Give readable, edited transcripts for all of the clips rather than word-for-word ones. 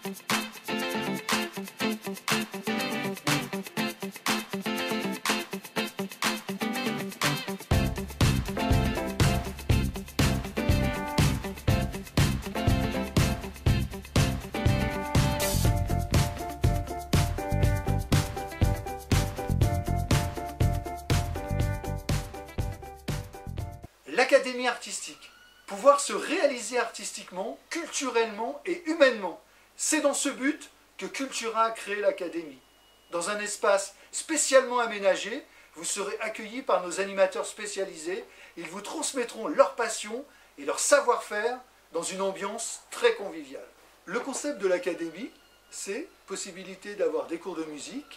L'académie artistique, pouvoir se réaliser artistiquement, culturellement et humainement. C'est dans ce but que Cultura a créé l'académie. Dans un espace spécialement aménagé, vous serez accueillis par nos animateurs spécialisés. Ils vous transmettront leur passion et leur savoir-faire dans une ambiance très conviviale. Le concept de l'académie, c'est possibilité d'avoir des cours de musique,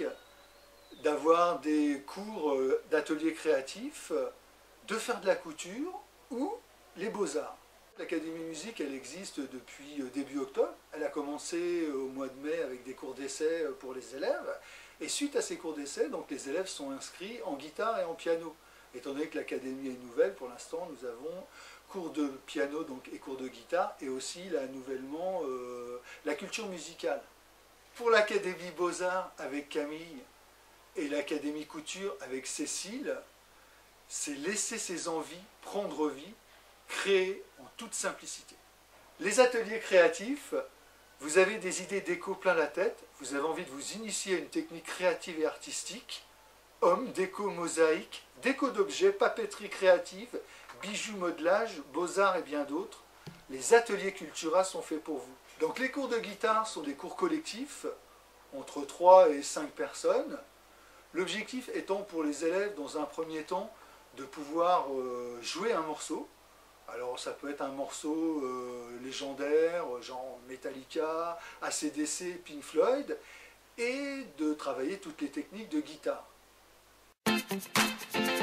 d'avoir des cours d'ateliers créatifs, de faire de la couture ou les beaux-arts. L'Académie Musique, elle existe depuis début octobre. Elle a commencé au mois de mai avec des cours d'essai pour les élèves. Et suite à ces cours d'essai, donc les élèves sont inscrits en guitare et en piano. Étant donné que l'Académie est nouvelle, pour l'instant, nous avons cours de piano donc, et cours de guitare, et aussi là, nouvellement la culture musicale. Pour l'Académie Beaux-Arts avec Camille et l'Académie Couture avec Cécile, c'est laisser ses envies prendre vie, créer en toute simplicité. Les ateliers créatifs, vous avez des idées déco plein la tête, vous avez envie de vous initier à une technique créative et artistique, hommes, déco, mosaïque, déco d'objets, papeterie créative, bijoux, modelage, beaux-arts et bien d'autres. Les ateliers Cultura sont faits pour vous. Donc les cours de guitare sont des cours collectifs, entre 3 et 5 personnes. L'objectif étant pour les élèves, dans un premier temps, de pouvoir jouer un morceau. Alors ça peut être un morceau légendaire, genre Metallica, AC/DC, Pink Floyd, et de travailler toutes les techniques de guitare.